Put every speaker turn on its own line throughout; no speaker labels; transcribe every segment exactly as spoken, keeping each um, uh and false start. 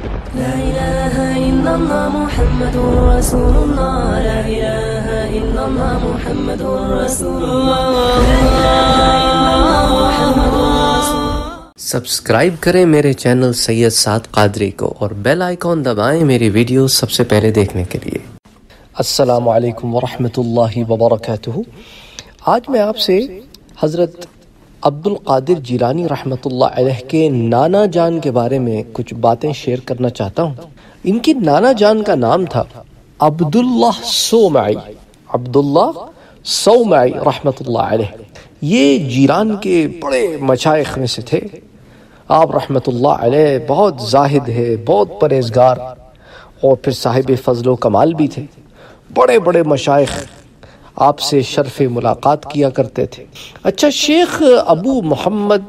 لا إله إلا الله محمد رسول الله لا إله إلا الله محمد رسول الله لا إله إلا الله محمد رسول الله.
سبسکرائب کریں میرے چینل سید سعد قادری کو اور بیل آئیکن دبائیں میری ویڈیو سب سے پہلے دیکھنے کے لیے. السلام علیکم ورحمۃ اللہ وبرکاتہ. آج میں آپ سے حضرت عبد القادر جیلانی رحمۃ اللہ علیہ کے نانا جان کے بارے میں کچھ باتیں شیئر کرنا چاہتا ہوں. ان کی نانا جان کا نام تھا عبداللہ صومعی. عبداللہ صومعی رحمۃ اللہ علیہ یہ جیلان کے بڑے مشائخ میں سے تھے. آپ رحمۃ اللہ علیہ بہت زاہد ہے، بہت پرہیزگار اور پھر صاحب فضل و کمال بھی تھے. بڑے بڑے مشائخ آپ سے شرف ملاقات کیا کرتے تھے. اچھا، شیخ ابو محمد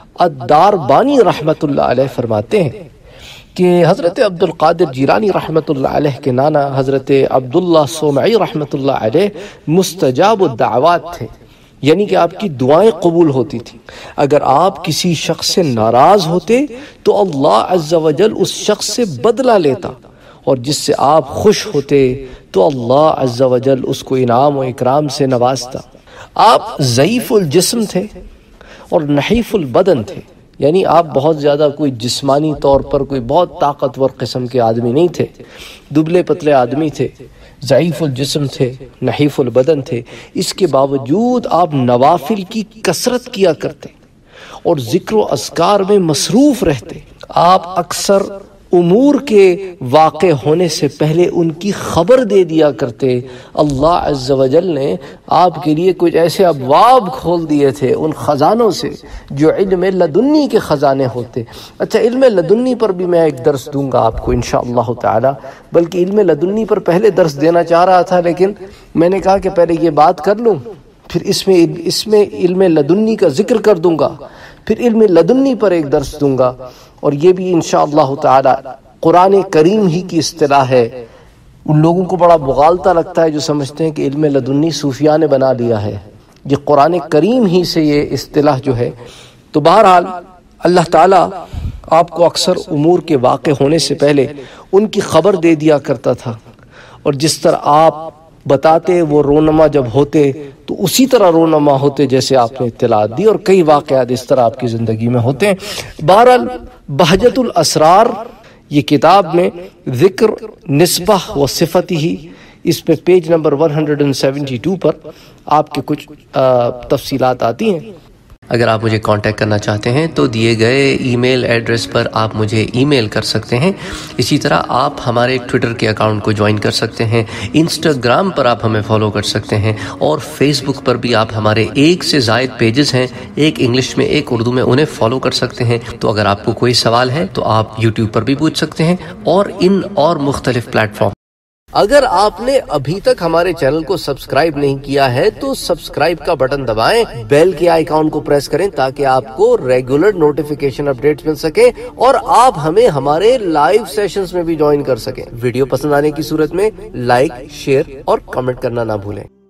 الداربانی رحمۃ اللہ علیہ فرماتے ہیں کہ حضرت عبد القادر جیلانی رحمۃ اللہ علیہ کے نانا حضرت عبداللہ صومعی رحمۃ اللہ علیہ مستجاب الدعوات تھے، یعنی کہ آپ کی دعائیں قبول ہوتی تھیں. اگر آپ کسی شخص سے ناراض ہوتے تو اللہ عز و جل اس شخص سے بدلہ لیتا، اور جس سے آپ خوش ہوتے تو اللہ عز و جل اس کو انعام و اکرام سے نوازتا. آپ ضعیف الجسم تھے اور نحیف البدن تھے، یعنی آپ بہت زیادہ کوئی جسمانی طور پر کوئی بہت طاقتور قسم کے آدمی نہیں تھے، دبلے پتلے آدمی تھے، ضعیف الجسم تھے، نحیف البدن تھے. اس کے باوجود آپ نوافل کی کثرت کیا کرتے اور ذکر و اذکار میں مصروف رہتے. آپ اکثر امور کے واقع ہونے سے پہلے ان کی خبر دے دیا کرتے. اللہ عز و جل نے آپ کے لیے کچھ ایسے ابواب کھول دیے تھے ان خزانوں سے جو علم لدنی کے خزانے ہوتے. اچھا، علم لدنی پر بھی میں ایک درس دوں گا آپ کو انشاءاللہ تعالی، بلکہ علم لدنی پر پہلے درس دینا چاہ رہا تھا، لیکن میں نے کہا کہ پہلے یہ بات کر لوں، پھر اس میں اس میں علم لدنی کا ذکر کر دوں گا، پھر علم لدنی پر ایک درس دوں گا. اور یہ بھی انشاءاللہ تعالی قرآن کریم ہی کی اصطلاح ہے. ان لوگوں کو بڑا مغالطہ لگتا ہے جو سمجھتے ہیں کہ علم لدنی صوفیاء نے بنا لیا ہے. یہ قرآن کریم ہی سے یہ اصطلاح جو ہے. تو بہرحال اللہ تعالیٰ آپ کو اکثر امور کے واقع ہونے سے پہلے ان کی خبر دے دیا کرتا تھا، اور جس طرح آپ بتاتے وہ رونما جب ہوتے تو اسی طرح رونما ہوتے جیسے آپ نے اطلاع دی، اور کئی واقعات اس طرح آپ کی زندگی میں ہوتے ہیں. بہرحال بہجت الاسرار یہ کتاب میں ذکر نسبہ و صفتی ہی، اس پہ پیج نمبر ایک سو بہتر پر آپ کے کچھ تفصیلات آتی ہیں. اگر آپ مجھے کانٹیکٹ کرنا چاہتے ہیں تو دیے گئے ای میل ایڈریس پر آپ مجھے ای میل کر سکتے ہیں. اسی طرح آپ ہمارے ٹویٹر کے اکاؤنٹ کو جوائن کر سکتے ہیں، انسٹاگرام پر آپ ہمیں فالو کر سکتے ہیں، اور فیس بک پر بھی آپ ہمارے ایک سے زائد پیجز ہیں، ایک انگلش میں ایک اردو میں، انہیں فالو کر سکتے ہیں. تو اگر آپ کو کوئی سوال ہے تو آپ یوٹیوب پر بھی پوچھ سکتے ہیں اور ان اور مختلف پلیٹ فارم. اگر آپ نے ابھی تک ہمارے چینل کو سبسکرائب نہیں کیا ہے تو سبسکرائب کا بٹن دبائیں، بیل کے آئیکن کو پریس کریں تاکہ آپ کو ریگولر نوٹیفیکیشن اپڈیٹس مل سکے اور آپ ہمیں ہمارے لائیو سیشنز میں بھی جوائن کر سکیں. ویڈیو پسند آنے کی صورت میں لائک، شیئر اور کمنٹ کرنا نہ بھولیں.